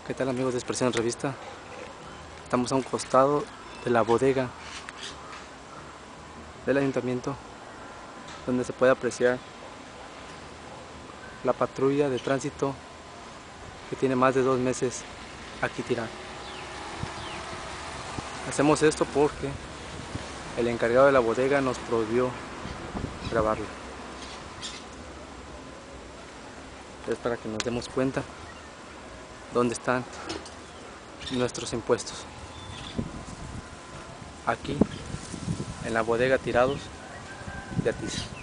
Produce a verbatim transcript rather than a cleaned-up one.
¿Qué tal, amigos de Expresión Revista? Estamos a un costado de la bodega del ayuntamiento, donde se puede apreciar la patrulla de tránsito que tiene más de dos meses aquí tirada. Hacemos esto porque el encargado de la bodega nos prohibió grabarlo. Es para que nos demos cuenta dónde están nuestros impuestos. Aquí, en la bodega tirados de Atiza.